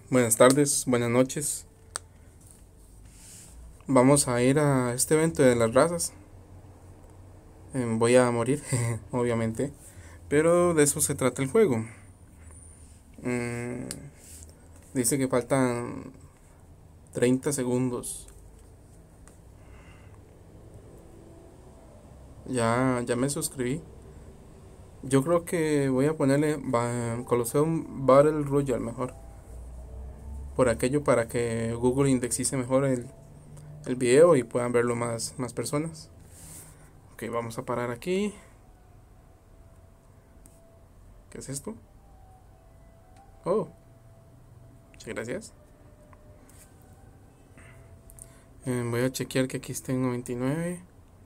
Buenas tardes, buenas noches. Vamos a ir a este evento de las razas. Voy a morir, obviamente. Pero de eso se trata el juego. Mm, Dice que faltan 30 segundos. Ya me suscribí. Yo creo que voy a ponerle Colosseum Battle Royale mejor. Por aquello para que Google indexice mejor el video y puedan verlo más personas. Ok, vamos a parar aquí. ¿Qué es esto? Oh, muchas gracias. Voy a chequear que aquí esté en 99.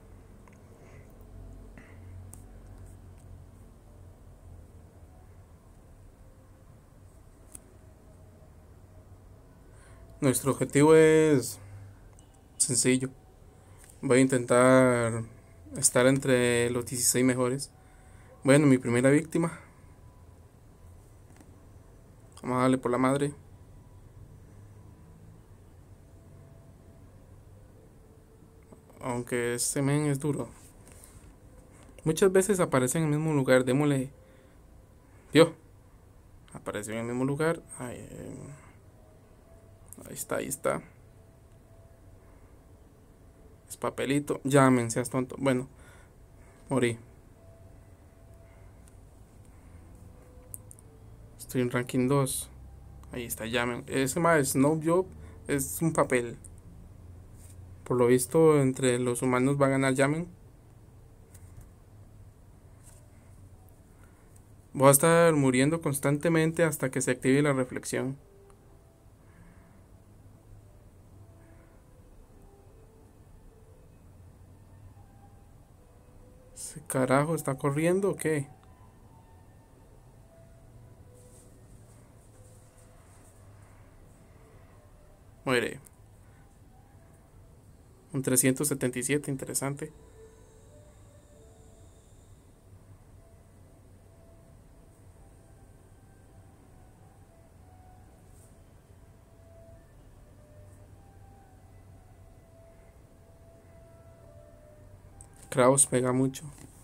Nuestro objetivo es sencillo. Voy a intentar estar entre los 16 mejores. Bueno, mi primera víctima. Vamos a darle por la madre. Aunque este men es duro. Muchas veces aparece en el mismo lugar. Démosle. Vio. Apareció en el mismo lugar. Ahí está, ahí está. Es papelito. Llamen, seas tonto. Bueno, morí. Estoy en ranking 2. Ahí está, llamen. Ese más Snow Job es un papel. Por lo visto, entre los humanos va a ganar llamen. Voy a estar muriendo constantemente hasta que se active la reflexión. ¿Ese carajo está corriendo o qué? Muere. Un 377, interesante. Kraus pega mucho.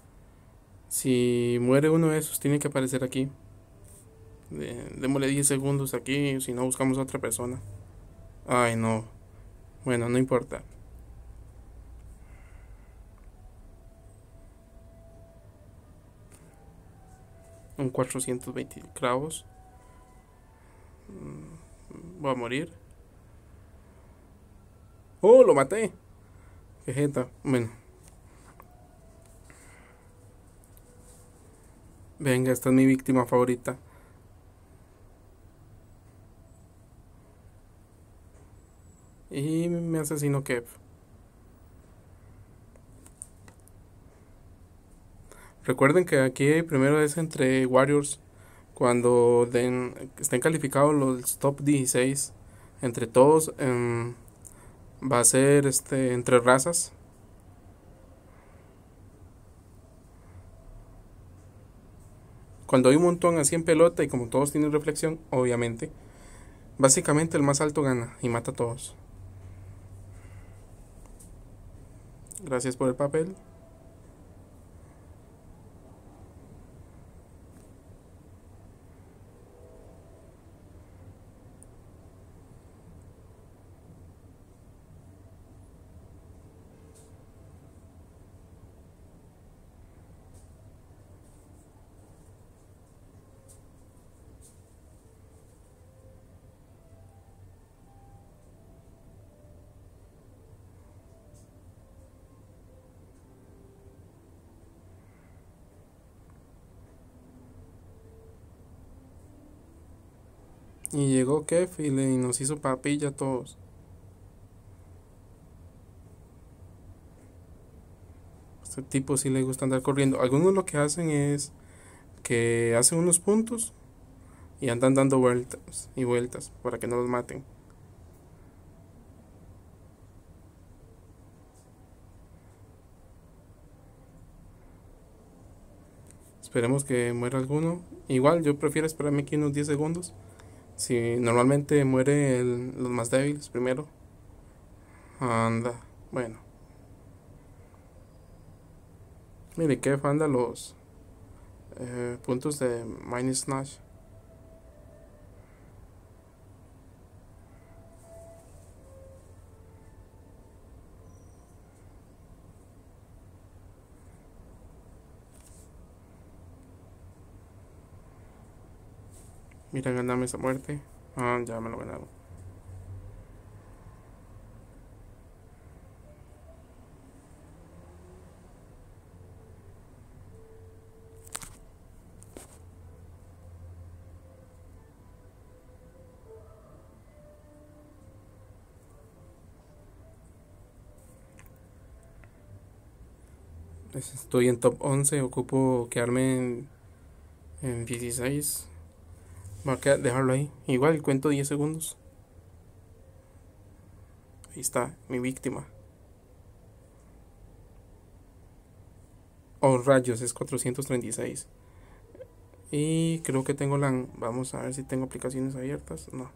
Si muere uno de esos, tiene que aparecer aquí. Démosle 10 segundos aquí, si no buscamos a otra persona. Ay, no. Bueno, no importa. Un 420 cravos. Voy a morir. Oh, lo maté. Qué jeta. Bueno, venga, esta es mi víctima favorita. Y me asesinó Kev. Recuerden que aquí primero es entre Warriors. Cuando estén calificados los top 16 entre todos, va a ser entre razas. Cuando hay un montón así en pelota y como todos tienen reflexión, obviamente, básicamente el más alto gana y mata a todos. Gracias por el papel. Y llegó Kev y nos hizo papilla a todos. Este tipo sí le gusta andar corriendo. Algunos lo que hacen es que hacen unos puntos y andan dando vueltas y vueltas para que no los maten. Esperemos que muera alguno. Igual yo prefiero esperarme aquí unos 10 segundos. Si normalmente muere los más débiles primero. Anda. Bueno. Mire, qué fanda los puntos de Mine Snatch. Mira, ganarme esa muerte. Ah, ya me lo ganaron. Estoy en top 11. Ocupo quedarme en 16. Voy a dejarlo ahí. Igual cuento 10 segundos. Ahí está, mi víctima. Oh, rayos, es 436. Y creo que tengo la... Vamos a ver si tengo aplicaciones abiertas. No.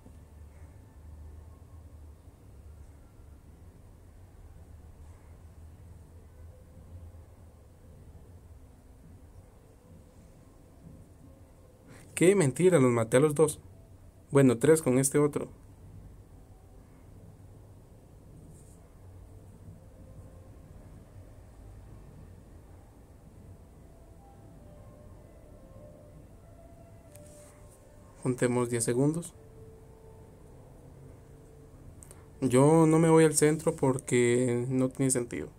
Qué mentira, los maté a los dos. Bueno, tres con este otro. Contemos 10 segundos. Yo no me voy al centro porque no tiene sentido.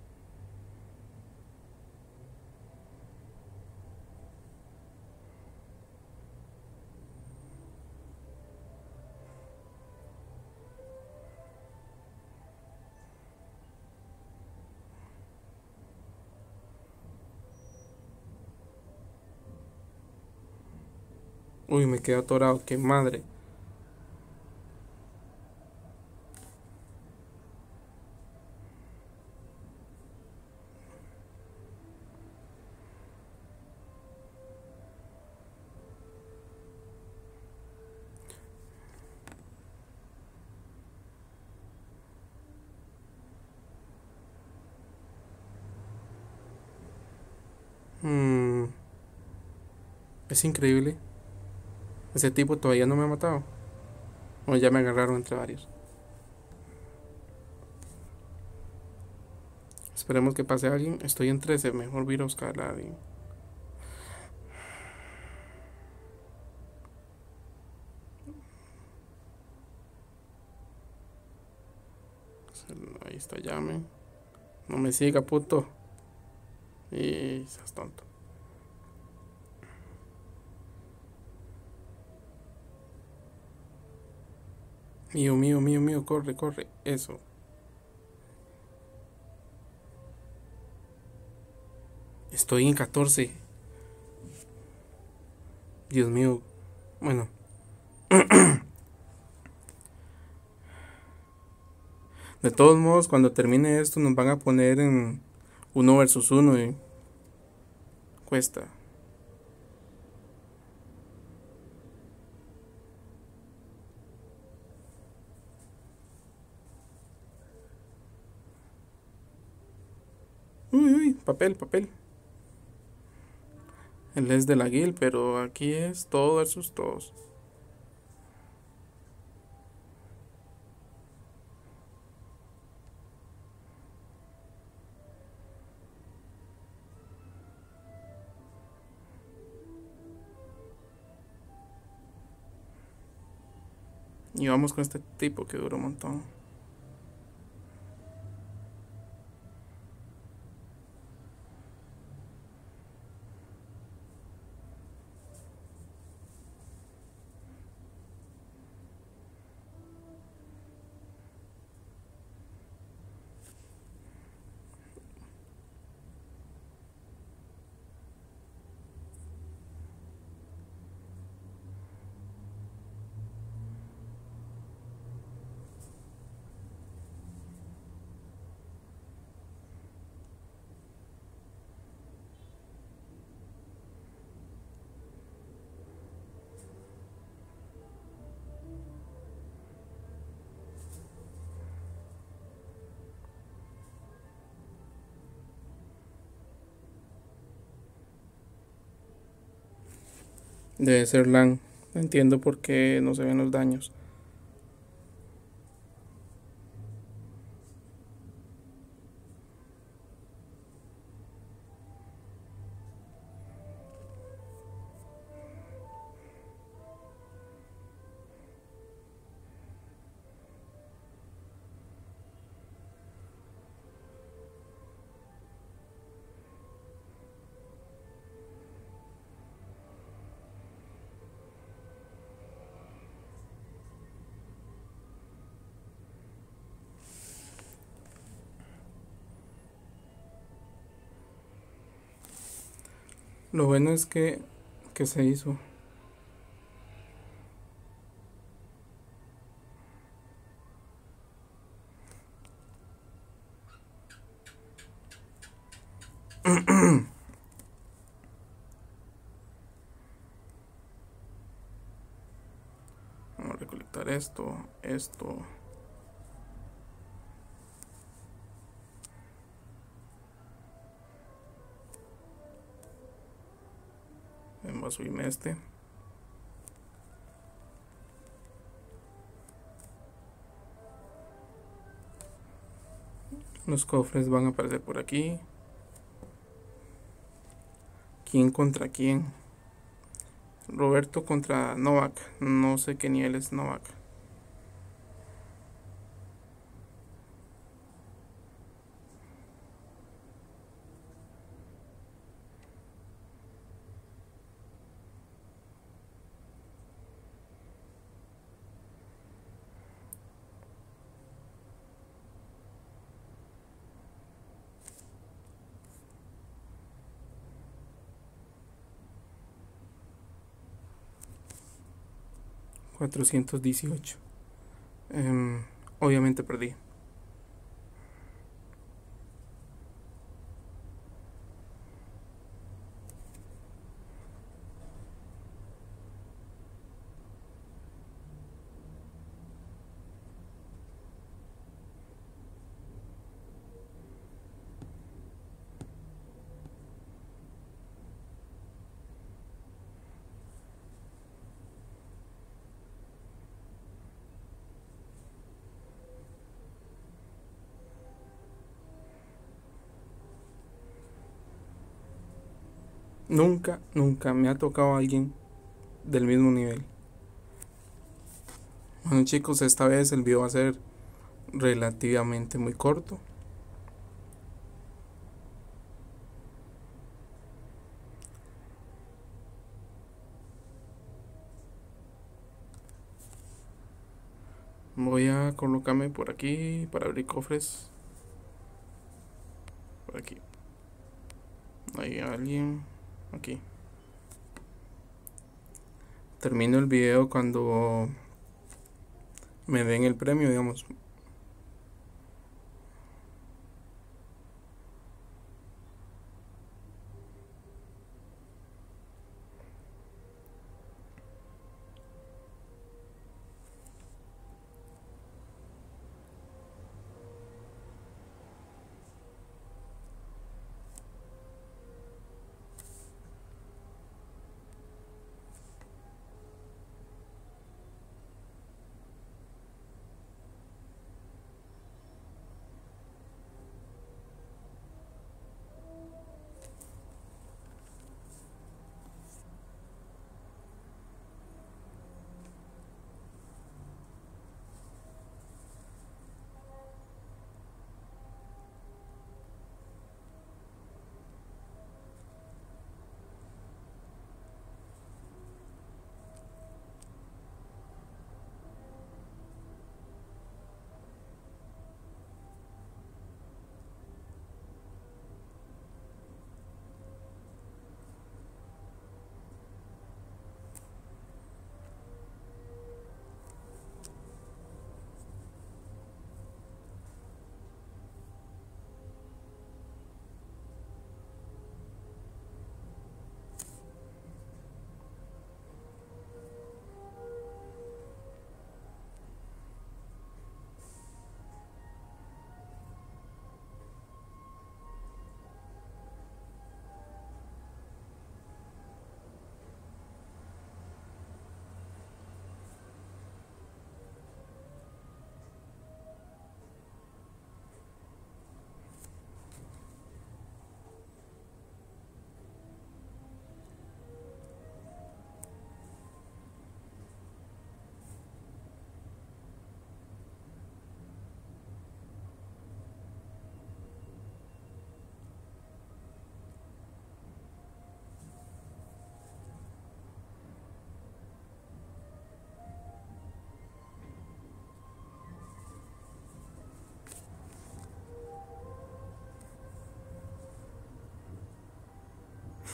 Uy, me quedé atorado, qué madre. Mm, es increíble. Ese tipo todavía no me ha matado. O ya me agarraron entre varios. Esperemos que pase alguien. Estoy en 13. Mejor voy a ir a buscar a alguien. Ahí está, llame. No me siga, puto. Y seas tonto. Mío, mío, mío, mío. Corre, corre. Eso. Estoy en 14. Dios mío. Bueno. De todos modos, cuando termine esto nos van a poner en 1 versus 1 y cuesta. Uy, uy, papel, papel. Él es de la guild, pero aquí es todo versus todos. Y vamos con este tipo que dura un montón. Debe ser LAN. No entiendo por qué no se ven los daños. Lo bueno es que se hizo. Vamos a recolectar esto. Vamos a subirme este. Los cofres van a aparecer por aquí. ¿Quién contra quién? Roberto contra Novak. No sé qué nivel es Novak. $418. Obviamente perdí. Nunca me ha tocado alguien del mismo nivel. Bueno chicos, esta vez el video va a ser relativamente muy corto. Voy a colocarme por aquí para abrir cofres. Por aquí. Hay alguien. Aquí. Termino el video cuando me den el premio, digamos.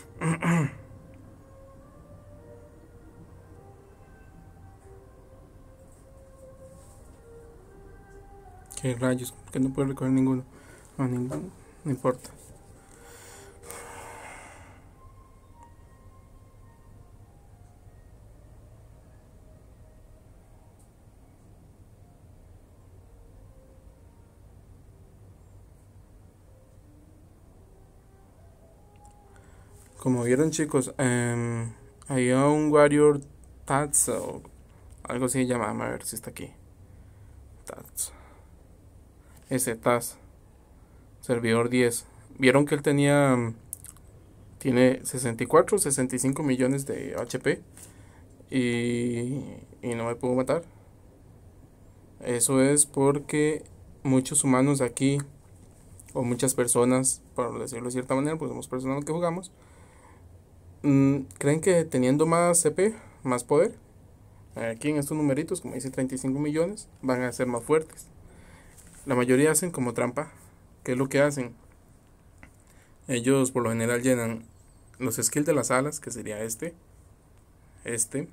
¿Qué rayos? Que no puedo recoger ninguno. No, ninguno. No importa. Como vieron, chicos, había un Warrior Tats o algo así se llama. A ver si está aquí. Tats. Ese Tats. Servidor 10. Vieron que él tiene 64 o 65 millones de HP y no me pudo matar. Eso es porque muchos humanos aquí, o muchas personas, por decirlo de cierta manera, pues somos personas que jugamos, creen que teniendo más CP, más poder, aquí en estos numeritos, como dice 35 millones, van a ser más fuertes. La mayoría hacen como trampa. ¿Qué es lo que hacen? Ellos por lo general llenan los skills de las alas, que sería este, este,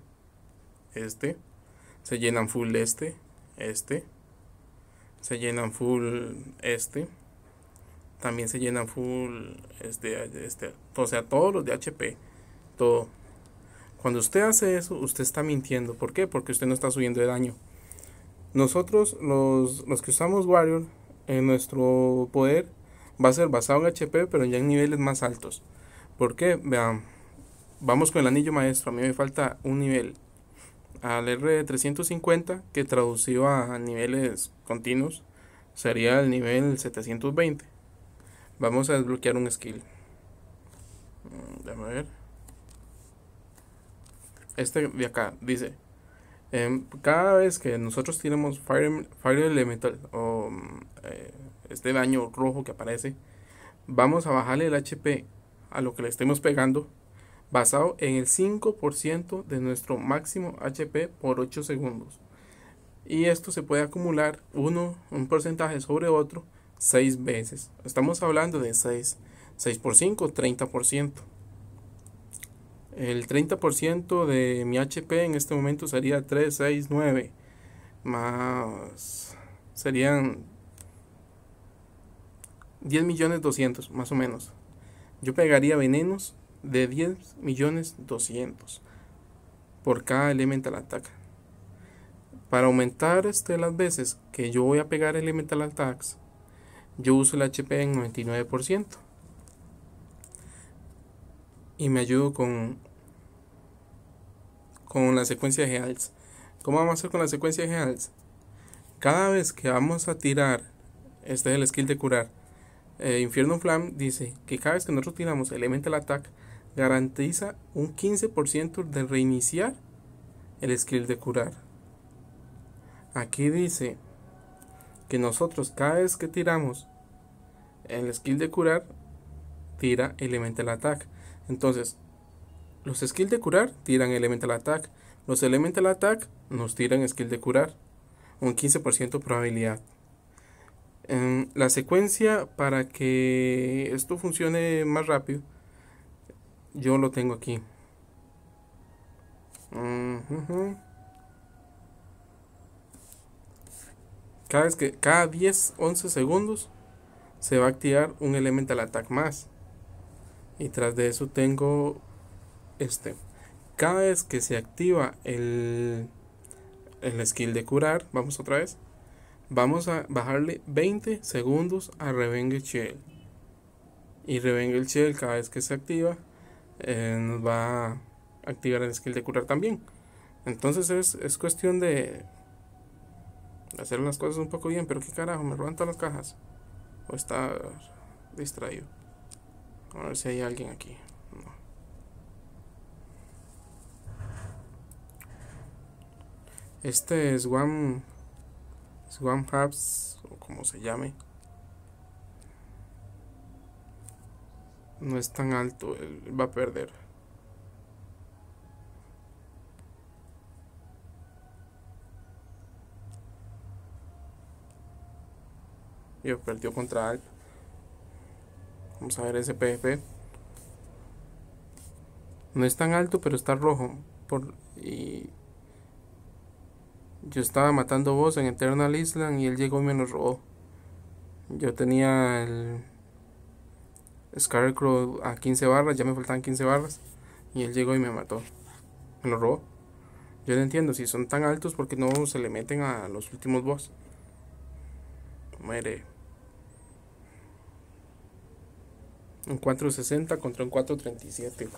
se llenan full este, se llenan full también se llenan full o sea, todos los de HP, todo. Cuando usted hace eso, usted está mintiendo. ¿Por qué? Porque usted no está subiendo de daño. Nosotros, los que usamos Warrior, en nuestro poder va a ser basado en HP, pero ya en niveles más altos. ¿Por qué? Vean, vamos con el anillo maestro. A mí me falta un nivel al R350, que traducido a niveles continuos sería el nivel 720. Vamos a desbloquear un skill. Déjame ver. Este de acá dice: cada vez que nosotros tiramos Fire Elemental o este daño rojo que aparece, vamos a bajarle el HP a lo que le estemos pegando, basado en el 5% de nuestro máximo HP por 8 segundos. Y esto se puede acumular un porcentaje sobre otro 6 veces. Estamos hablando de 6 por 5, 30%. El 30% de mi HP en este momento sería 3, 6, 9. Más serían 10 millones 200 más o menos. Yo pegaría venenos de 10 millones 200 por cada Elemental Attack. Para aumentar las veces que yo voy a pegar Elemental Attacks, yo uso el HP en 99% y me ayudo con la secuencia de Heals. ¿Cómo vamos a hacer con la secuencia de Heals? Cada vez que vamos a tirar, este es el skill de curar, Infierno Flame dice que cada vez que nosotros tiramos Elemental Attack, garantiza un 15% de reiniciar el skill de curar. Aquí dice que nosotros cada vez que tiramos el skill de curar, tira Elemental Attack. Entonces, los skills de curar tiran Elemental Attack. Los Elemental Attack nos tiran skill de curar. Un 15% probabilidad. La secuencia para que esto funcione más rápido, yo lo tengo aquí. Cada 10-11 segundos se va a activar un Elemental Attack más. Y tras de eso tengo cada vez que se activa el skill de curar, vamos otra vez, vamos a bajarle 20 segundos a Revenge Shell. Y Revenge Shell, cada vez que se activa, nos va a activar el skill de curar también. Entonces es cuestión de hacer las cosas un poco bien. Pero qué carajo, me roban todas las cajas. O está distraído. A ver si hay alguien aquí. No. Este es Swamp Hubs, o como se llame, no es tan alto, él va a perder. Yo perdió contra Alp. Vamos a ver ese PvP. No es tan alto, pero está rojo. Y yo estaba matando boss en Eternal Island y él llegó y me lo robó. Yo tenía el Scarecrow a 15 barras, ya me faltaban 15 barras. Y él llegó y me mató. Me lo robó. Yo no entiendo, si son tan altos, porque no se le meten a los últimos boss. Muere. Un 460 contra un 437.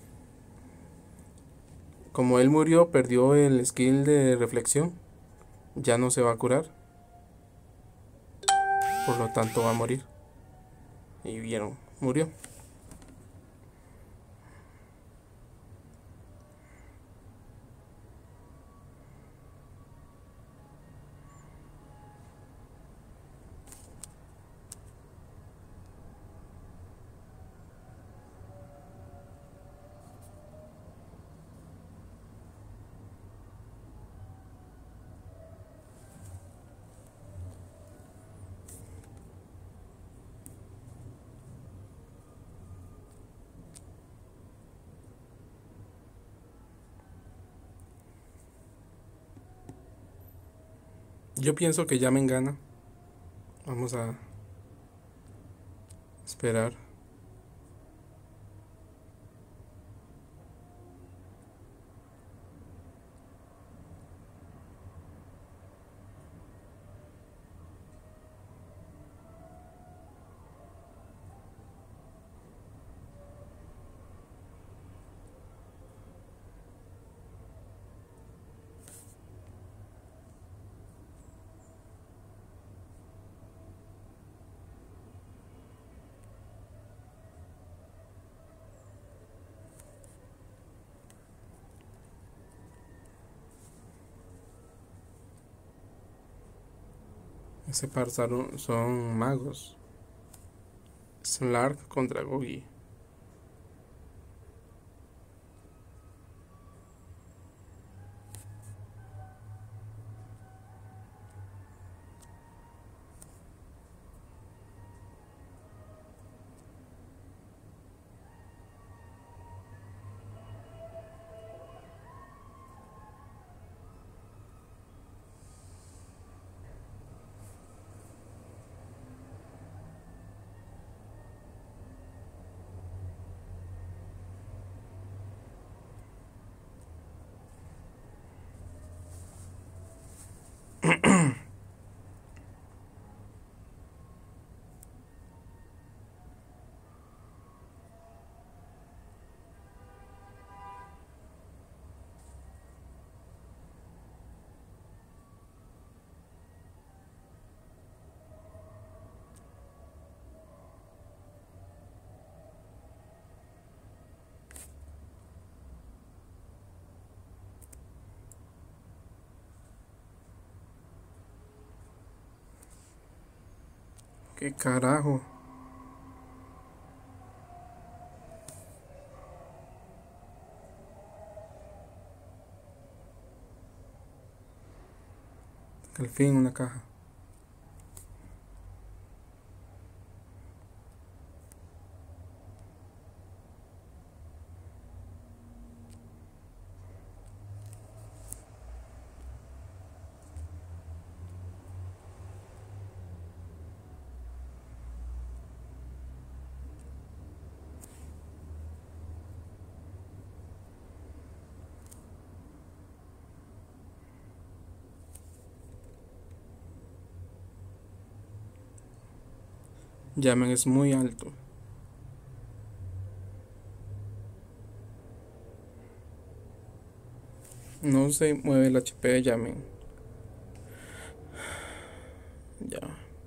Como él murió, perdió el skill de reflexión. Ya no se va a curar. Por lo tanto va a morir. Y vieron, murió. Yo pienso que ya me gana. Vamos a esperar. Ese par son magos. Slark contra Gogi. ¿Qué carajo? Al fin una caja. Llaman es muy alto. No se mueve el HP de Llamen. Ya.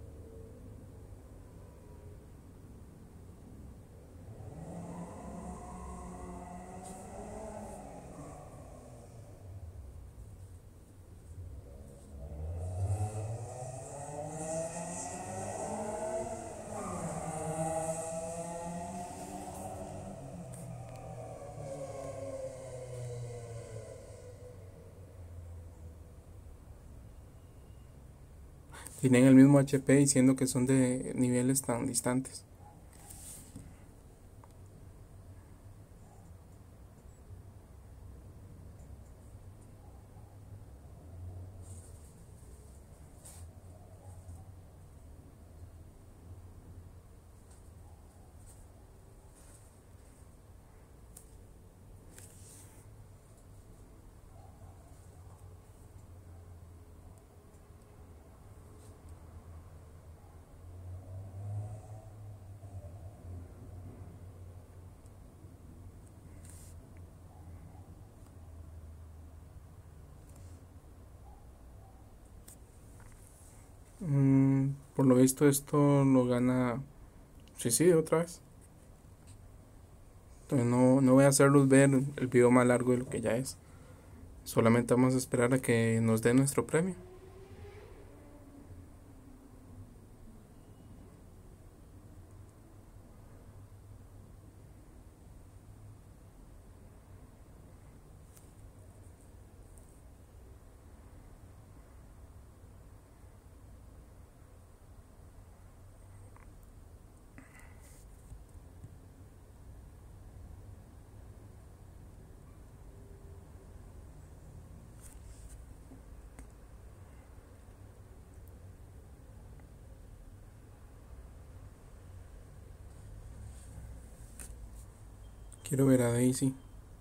Tienen el mismo HP diciendo que son de niveles tan distantes. Por lo visto esto lo gana Suicidio otra vez. Entonces no voy a hacerlos ver el video más largo de lo que ya es. Solamente vamos a esperar a que nos dé nuestro premio. Quiero ver a Daisy.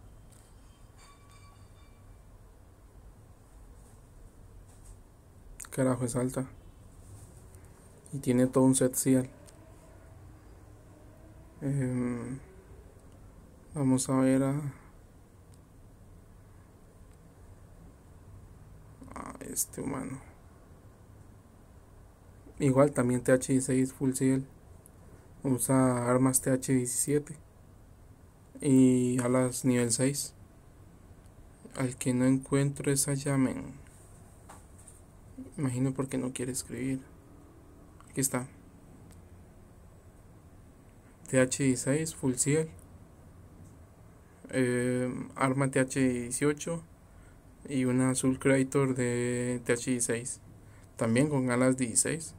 Carajo, es alta. Y tiene todo un set seal. Vamos a ver a este humano. Igual también TH16 full seal. Usa armas TH17 y alas nivel 6. Al que no encuentro es a Yamen. Imagino porque no quiere escribir. Aquí está. TH16 full seal. Arma TH18 y una Soul Creator de TH16. También con alas 16.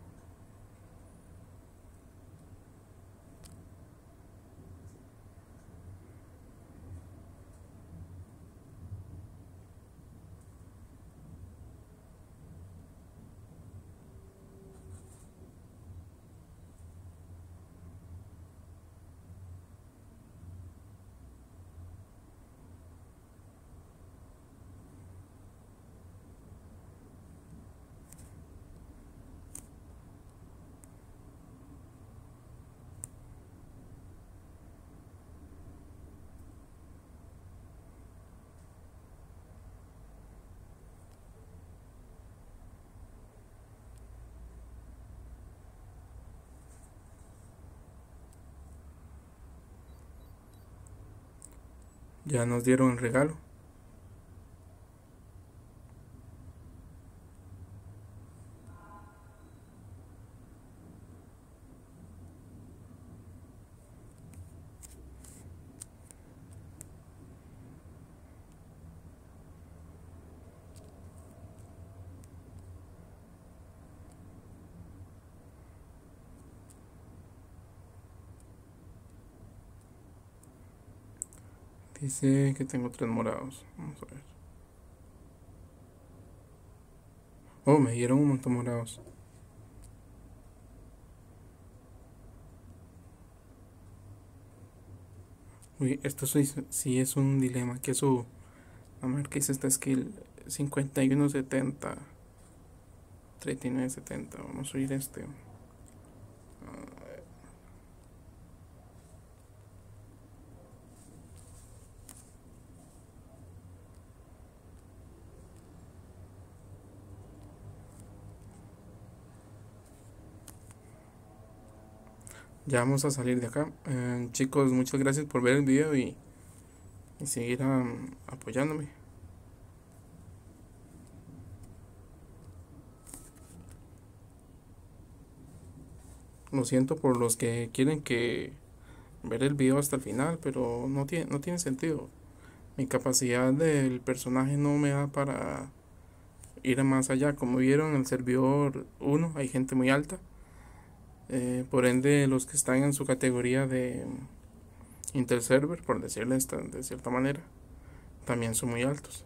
Ya nos dieron el regalo. Dice que tengo 3 morados. Vamos a ver. Oh, me dieron un montón morados. Uy, esto sí es un dilema. Que su. A ver qué dice esta skill. 5170. 3970. Vamos a subir este. Ya vamos a salir de acá. Chicos, muchas gracias por ver el video y seguir apoyándome. Lo siento por los que quieren que ver el video hasta el final, pero no tiene sentido. Mi capacidad del personaje no me da para ir más allá. Como vieron, en el servidor 1 hay gente muy alta. Por ende, los que están en su categoría de interserver, por decirlo de cierta manera, también son muy altos.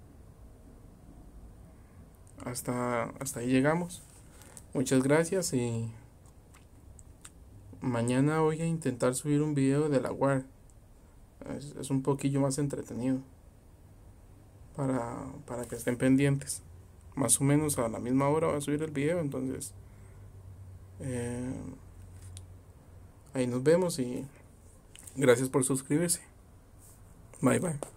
Hasta ahí llegamos. Muchas gracias y mañana voy a intentar subir un video de la WAR. Es un poquillo más entretenido para que estén pendientes. Más o menos a la misma hora va a subir el video, entonces ahí nos vemos y gracias por suscribirse. Bye bye.